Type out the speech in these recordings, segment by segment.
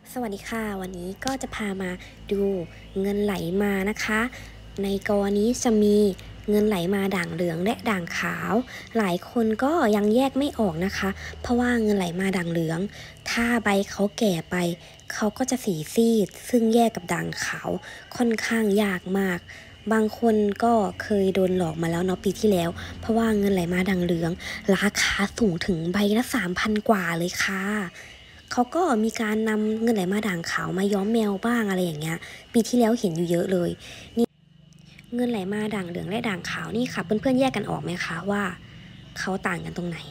สวัสดีค่ะวันนี้ก็จะพามาดูเงินไหลมานะคะในกรณีจะมีเงินไหลมาด่างเหลืองและด่างขาวหลายคนก็ยังแยกไม่ออกนะคะเพราะว่าเงินไหลมาด่างเหลืองถ้าใบเขาแก่ไปเขาก็จะสีซีดซึ่งแยกกับด่างขาวค่อนข้างยากมากบางคนก็เคยโดนหลอกมาแล้วเนาะปีที่แล้วเพราะว่าเงินไหลมาด่างเหลืองราคาสูงถึงใบละ 3,000 กว่าเลยค่ะเขาก็มีการนำเงินไหลมาด่างขาวมาย้อมแมวบ้างอะไรอย่างเงี้ยปีที่แล้วเห็นอยู่เยอะเลยนี่เงินไหลมาด่างเหลืองและด่างขาวนี่ค่ะเพื่อนๆแยกกันออกไหมคะว่าเขาต่างกันตรงไหน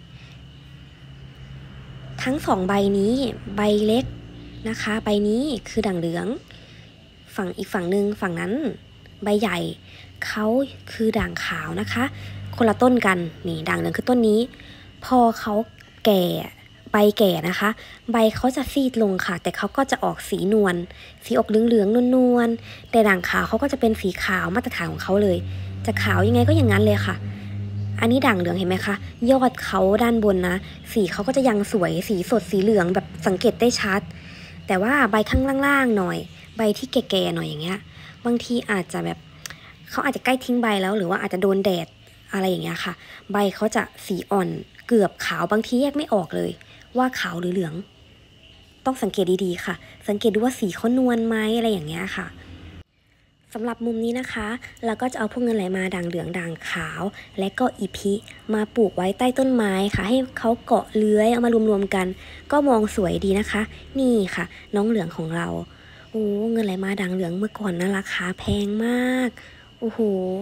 ทั้ง2ใบนี้ใบเล็กนะคะใบนี้คือด่างเหลืองฝั่งอีกฝั่งหนึ่งฝั่งนั้นใบใหญ่เขาคือด่างขาวนะคะคนละต้นกันนี่ด่างเหลืองคือต้นนี้พอเขาแก่ใบแก่นะคะใบเขาจะซีดลงค่ะแต่เขาก็จะออกสีนวลสีออกเหลืองๆนวลๆแต่ด่างขาวเขาก็จะเป็นสีขาวมาตรฐานของเขาเลยจะขาวยังไงก็อย่างนั้นเลยค่ะอันนี้ด่างเหลืองเห็นไหมคะยอดเขาด้านบนนะสีเขาก็จะยังสวยสีสดสีเหลืองแบบสังเกตได้ชัดแต่ว่าใบข้างล่างๆหน่อยใบที่แก่ๆหน่อยอย่างเงี้ยบางทีอาจจะแบบเขาอาจจะใกล้ทิ้งใบแล้วหรือว่าอาจจะโดนแดดอะไรอย่างเงี้ยค่ะใบเขาจะสีอ่อนเกือบขาวบางทีแยกไม่ออกเลยว่าขาวหรือเหลืองต้องสังเกตดีๆค่ะสังเกตดูว่าสีเขานวลไหมอะไรอย่างเงี้ยค่ะสำหรับมุมนี้นะคะเราก็จะเอาพวกเงินไหลมาด่างเหลืองด่างขาวและก็อีพิมาปลูกไว้ใต้ต้นไม้ค่ะให้เขาเกาะเลื้อยเอามารวมๆกันก็มองสวยดีนะคะนี่ค่ะน้องเหลืองของเราโอ้เงินไหลมาด่างเหลืองเมื่อก่อนนะราคาแพงมากโอ้โห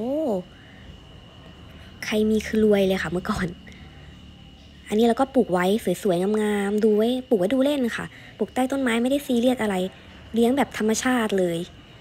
ใครมีคือรวยเลยค่ะเมื่อก่อนอันนี้เราก็ปลูกไว้สวยๆงามๆดูไว้ปลูกไว้ดูเล่นค่ะปลูกใต้ต้นไม้ไม่ได้ซีเรียสอะไรเลี้ยงแบบธรรมชาติเลย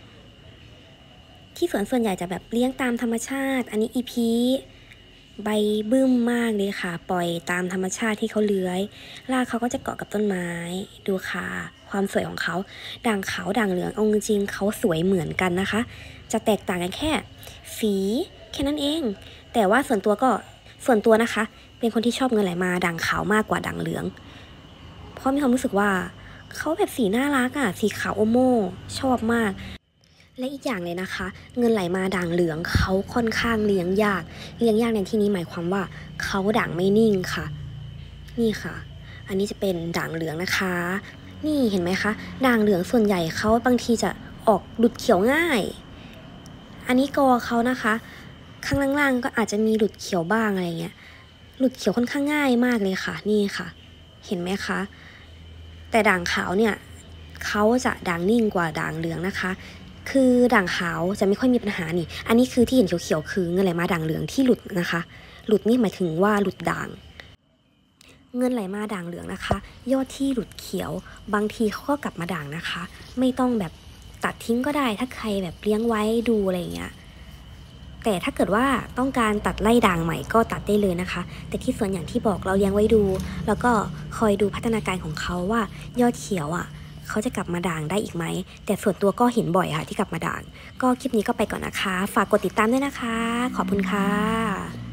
ที่สวนส่วนใหญ่จะแบบเลี้ยงตามธรรมชาติอันนี้อีพีใบบึ้มมากเลยค่ะปล่อยตามธรรมชาติที่เขาเลื้อยรากเขาก็จะเกาะกับต้นไม้ดูค่ะความสวยของเขาด่างขาวด่างเหลืองเอาจริงๆเขาสวยเหมือนกันนะคะจะแตกต่างกันแค่สีแค่นั้นเองแต่ว่าส่วนตัวนะคะเป็นคนที่ชอบเงินไหลมาด่างขาวมากกว่าด่างเหลืองเพราะมีความรู้สึกว่าเขาแบบสีน่ารักอ่ะสีขาวโอโม่ชอบมากและอีกอย่างเลยนะคะเงินไหลมาด่างเหลืองเขาค่อนข้างเลี้ยงยากในที่นี้หมายความว่าเขาด่างไม่นิ่งค่ะนี่ค่ะอันนี้จะเป็นด่างเหลืองนะคะนี่เห็นไหมคะด่างเหลืองส่วนใหญ่เขาบางทีจะออกหลุดเขียวง่ายอันนี้กอเขานะคะข้างล่างๆก็อาจจะมีหลุดเขียวบ้างอะไรเงี้ยหลุดเขียวค่อนข้างง่ายมากเลยค่ะนี่ค่ะเห็นไหมคะแต่ด่างขาวเนี่ยเขาจะด่างนิ่งกว่าด่างเหลืองนะคะคือด่างขาวจะไม่ค่อยมีปัญหานี่อันนี้คือที่เห็นเขียวๆคือเงินไหลมาด่างเหลืองที่หลุดนะคะหลุดนี่หมายถึงว่าหลุดด่างเงินไหลมาด่างเหลืองนะคะยอดที่หลุดเขียวบางทีเขาก็กลับมาด่างนะคะไม่ต้องแบบตัดทิ้งก็ได้ถ้าใครแบบเลี้ยงไว้ดูอะไรอย่างเงี้ยแต่ถ้าเกิดว่าต้องการตัดไล่ด่างใหม่ก็ตัดได้เลยนะคะแต่ที่ส่วนอย่างที่บอกเราเลี้ยงไว้ดูแล้วก็คอยดูพัฒนาการของเขาว่ายอดเขียวอ่ะเขาจะกลับมาด่างได้อีกไหมแต่ส่วนตัวก็เห็นบ่อยค่ะที่กลับมาด่างก็คลิปนี้ก็ไปก่อนนะคะฝากกดติดตามด้วยนะคะขอบคุณค่ะ